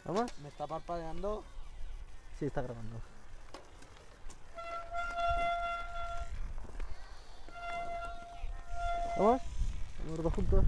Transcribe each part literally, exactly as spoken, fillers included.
¿Vamos? Me está parpadeando. Sí, está grabando. ¿Vamos? Vamos los dos juntos.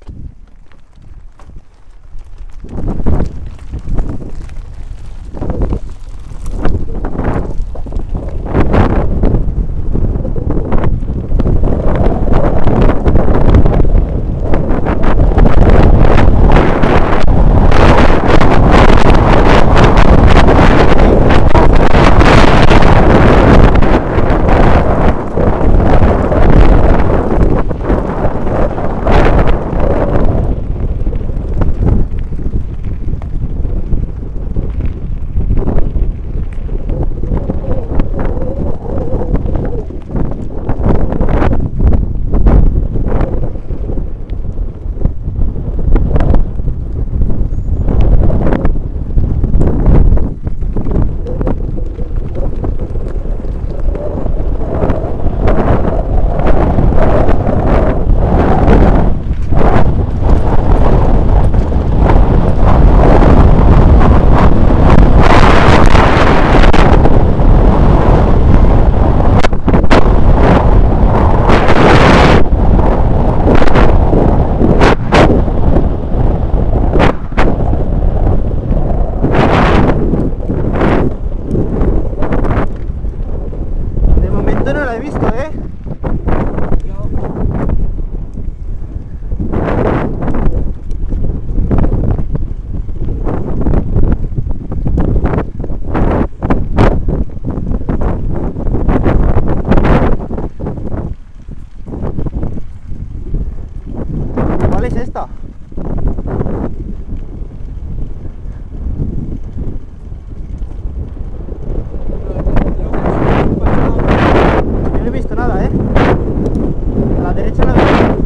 ¿Cuál es esta? Yo no he visto nada, ¿eh? A la derecha no he visto.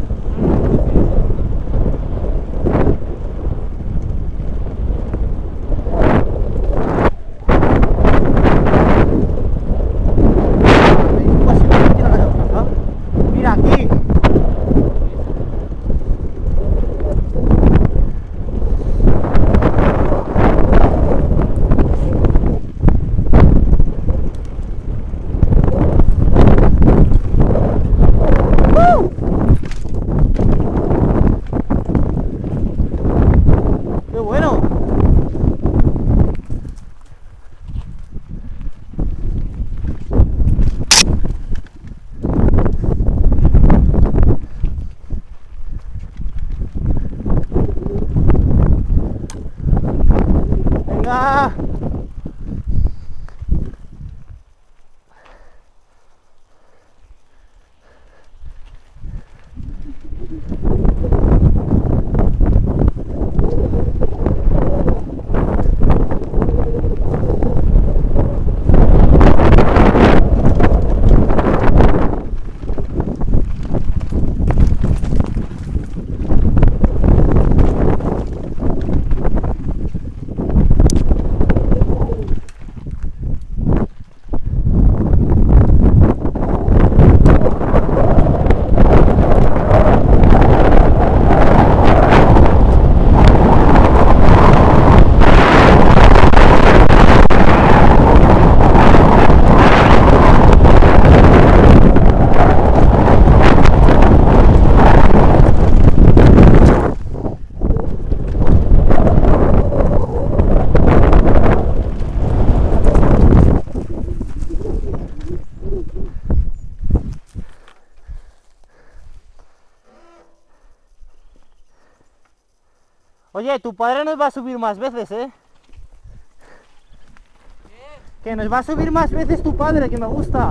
Mira aquí. ¡Qué bueno! ¡Venga! Oye, tu padre nos va a subir más veces, ¿eh? ¿Qué? Que nos va a subir más veces tu padre, que me gusta.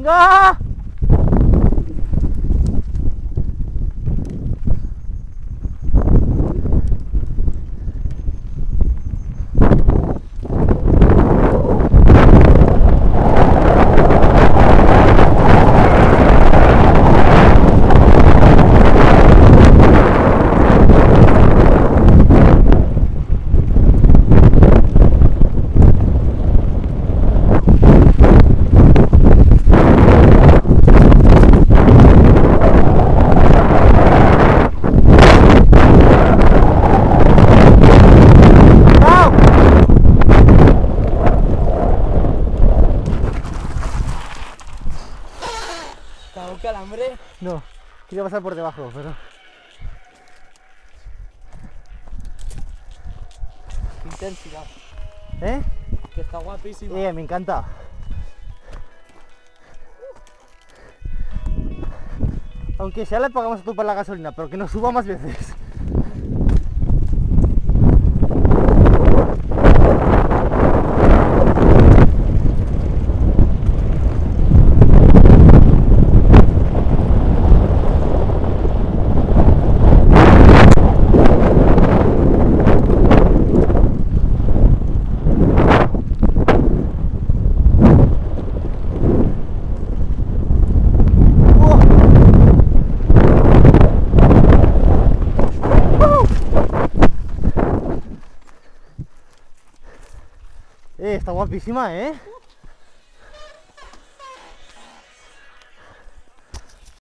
¡Ah! ¿Un calambre? No, quería pasar por debajo, pero... Qué intensidad. ¿Eh? Que está guapísima. Eh, me encanta. Aunque sea le pagamos a tú por la gasolina, pero que nos suba más veces. Eh, está guapísima, ¿eh?